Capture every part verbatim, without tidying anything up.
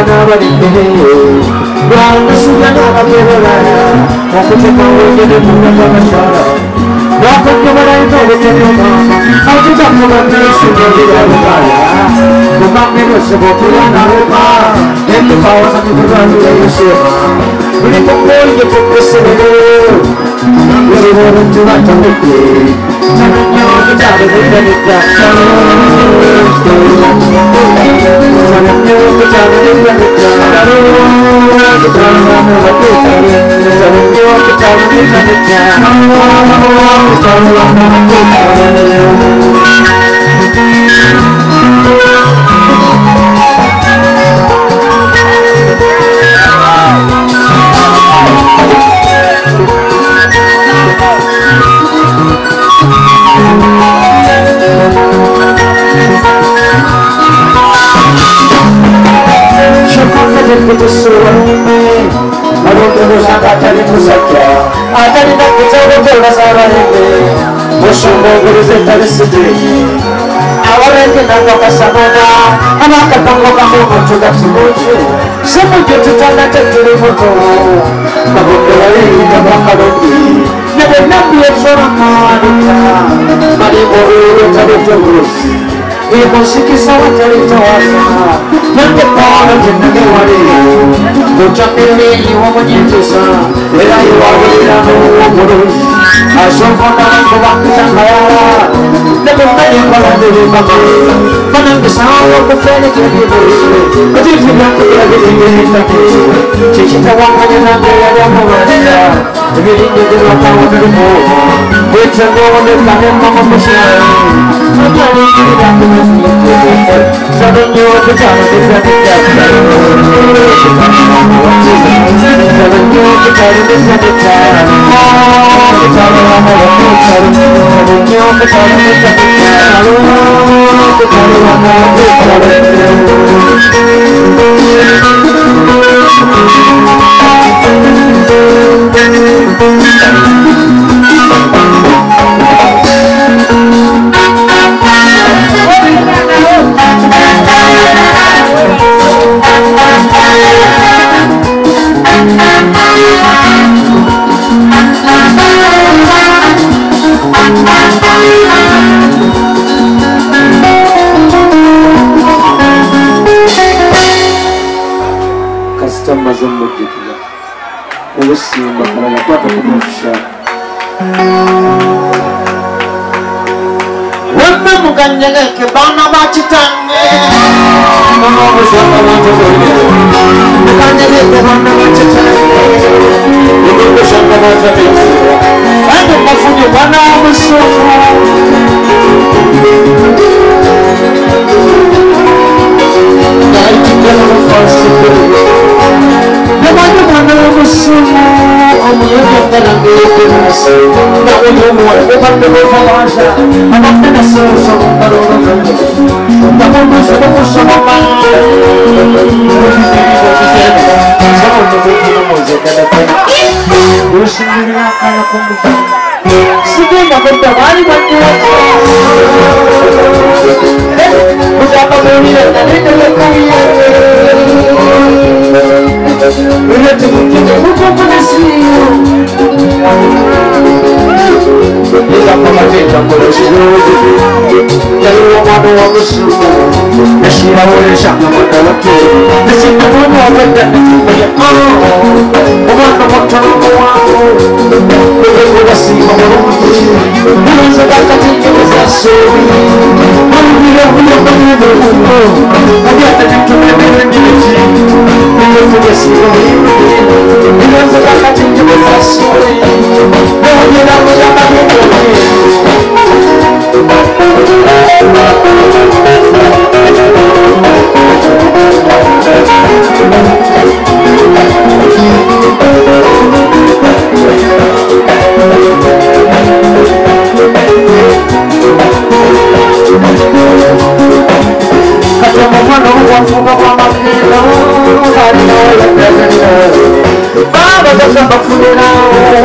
Baba,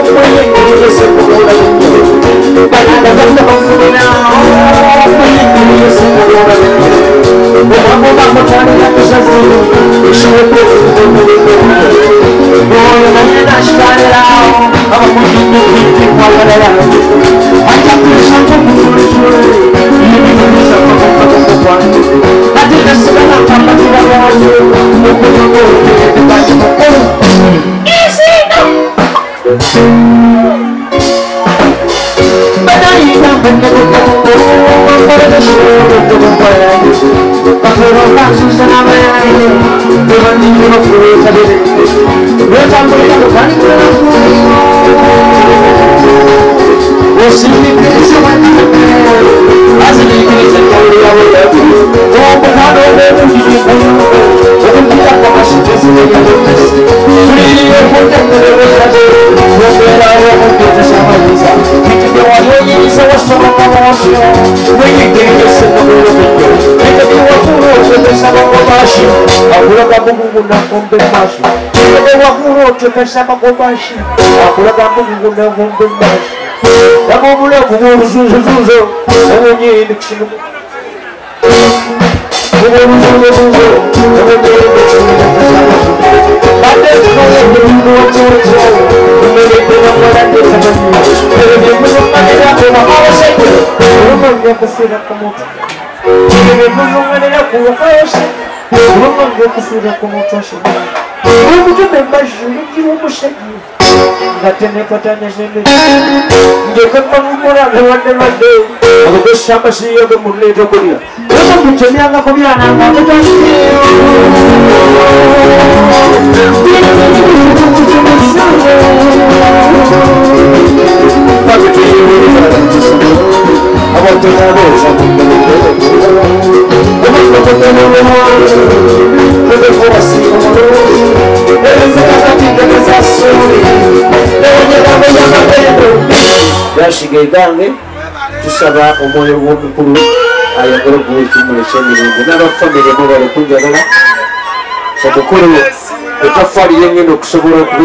Pensava com baixo, agora dá para o não vão bem baixo. Dá para o mulher com o uso, uso, uso, é o dinheiro que se não. O uso, uso, uso, é o dinheiro que se não. Até que não é que não é que não é. O meu Deus não vai ter essa mania. Ele me pôs uma maneira como a mala sempre. Eu não vou conseguir como. Ele me pôs uma maneira como a mala sempre. Eu não vou conseguir como tu achas. Eu vou bem mais juro que eu vou chegar. Já tem nem para ter nesse meio. Eu quero para não morar no ano de ano. Eu vou chamar se eu vou morrer de coria. Eu não vou te ligar na comida na mão de Deus. I want to have it. I want to put them on the wall. Eu vou assim como eles yashigaye gange tusaba omwoyo gw'omukulu ayagala okuwekimu eky'emirembe n'abafamire mu bali kunjagala omukulu etafaali yengenda okusobola